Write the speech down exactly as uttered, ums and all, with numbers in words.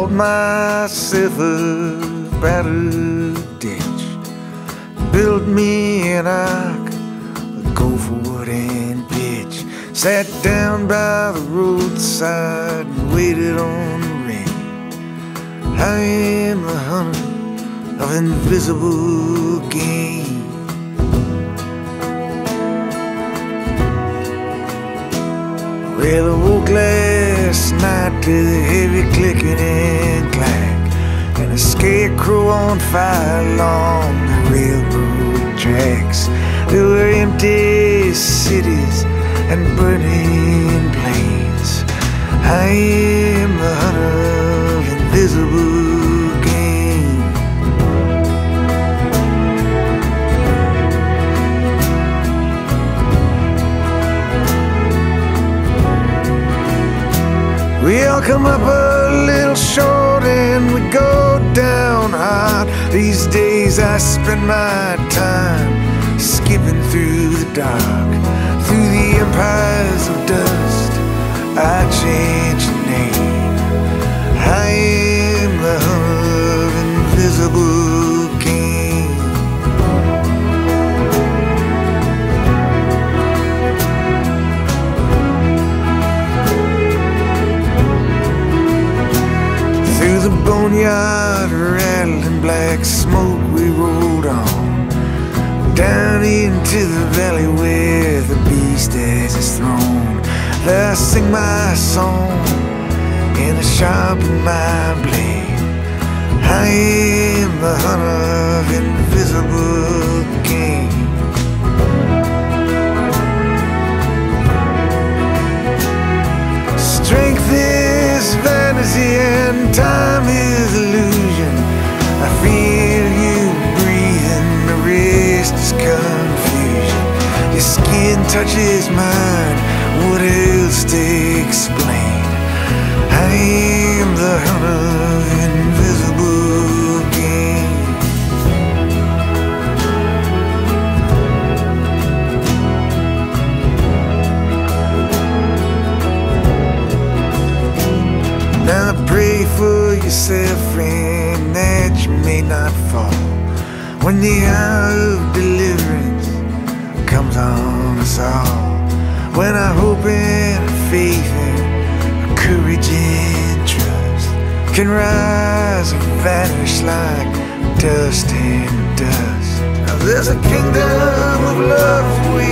built myself a battered ditch, built me an ark, go for wood and pitch, sat down by the roadside and waited on the rain. I am the hunter of invisible game. Well, I woke last night to the heavy clicking and clack, and a scarecrow on fire along the railroad tracks. There were empty cities and burning plains. I am the hunter of invisible game. We all come up a little short and we go down hard. These days I spend my time skipping through the dark, through the empires of dust. I change the name. I am the hunter of invisible game. Through the boneyard, rattling black smoke, we rolled on, down into the valley where the beast has his throne. There I sing my song and I sharpen my blade. I am the hunter of invisible game. Strength is vanity and time is illusion. I feel you breathing, the rest is confusion. Your skin touches mine, what else to explain? I am the hunter of invisible game. Now pray for yourself, friend, that you may not fall when the hour of deliverance comes on us all. When our hope and faith and courage and trust can rise and vanish like dust in dust. Now there's a kingdom of love we